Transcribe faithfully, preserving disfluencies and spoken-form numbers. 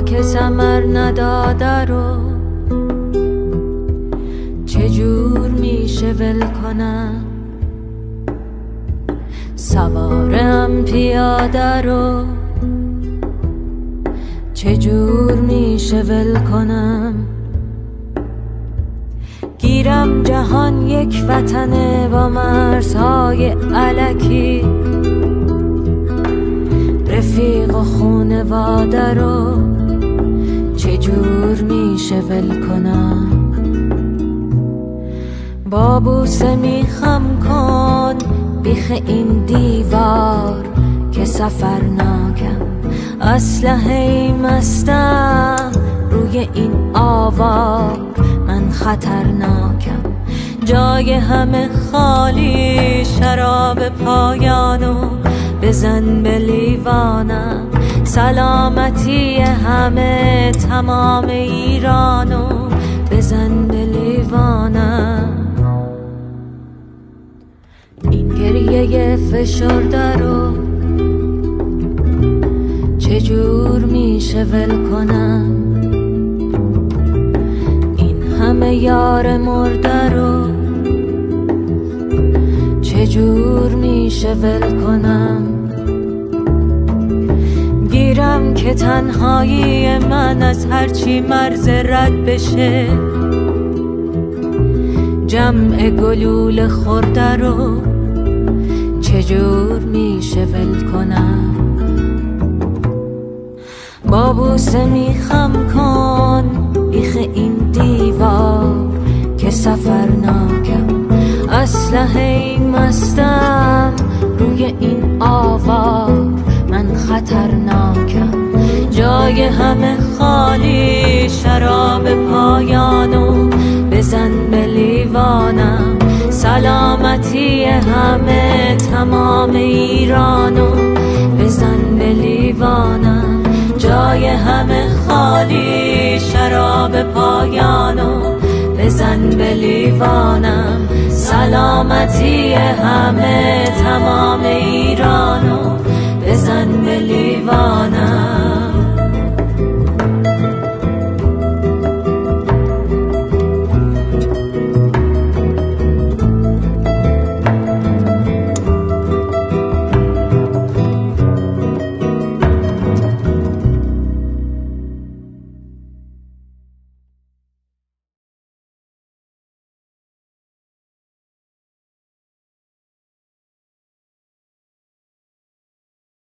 که ثمر نداده رو چجور میشه ول کنم؟ سوارم پیاده رو چجور میشه ول کنم؟ گیرم جهان یک وطنه با مرزهای الکی، رفیق و خونواده رو چجور میشه ول کنم؟ با بوسه میخم کن بیخ این دیوار که سفرناکم، اسلحه مستم روی این آوار، من خطرناکم. جای همه خالی، شراب پایانو بزن به لیوانم. سلامتی همه تمام ایرانو بزن به لیوانم. این گریه فشرده رو چجور میشه ول کنم؟ این همه یار مرده رو چجور میشه ول کنم؟ گیرم که تنهایی من از هرچی مرز رد بشه، جمع گلوله خورده رو چجور میشه ول کنم؟ با بوسه میخم کن بیخ این دیوار که سفرناکم، اسلحه مستم روی این آوار، من خطرناکم. جای همه خالی، شراب پایانو بزن به لیوانم. سلامتی همه تمام ایرانو بزن به لیوانم. جای همه خالی، شراب پایانو بزن به لیوانم. سلامتی همه تمام ایرانو بزن به لیوانم.